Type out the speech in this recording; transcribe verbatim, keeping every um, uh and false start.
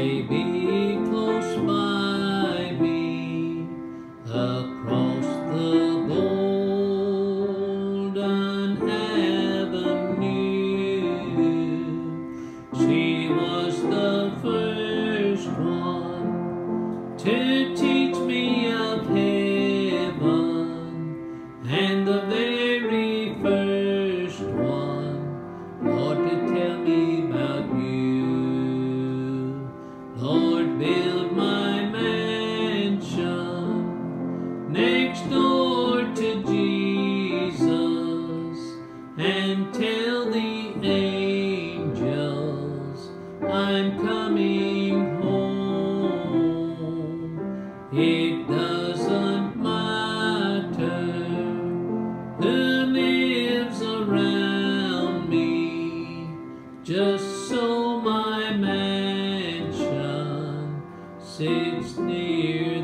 may be close by me, across the golden avenue. She was the first one to teach me of heaven, and the very first one, Lord, to tell me about you. Lord, build my mansion next door to Jesus, and tell the angels I'm coming home. It doesn't matter who lives around me, just so my mansion sits near